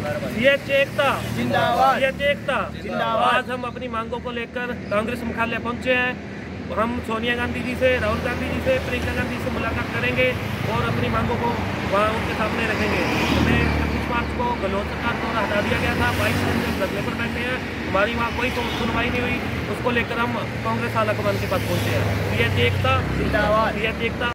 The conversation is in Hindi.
सीएच एकता जिंदाबाद, सीएच एकता जिंदाबाद। आज हम अपनी मांगों को लेकर कांग्रेस मुख्यालय पहुंचे हैं। हम सोनिया गांधी जी से, राहुल गांधी जी से, प्रियंका गांधी से मुलाकात करेंगे और अपनी मांगों को वहाँ उनके सामने रखेंगे। हमें 26 मार्च को गहलोत सरकार द्वारा हटा दिया गया था। 22 दिन से धरने पर बैठे हैं, हमारी वहाँ कोई सुनवाई नहीं हुई। उसको लेकर हम कांग्रेस आलाकमान के पास पहुंचे हैं। सीएच एकता जिंदाबाद। सीएच एकता।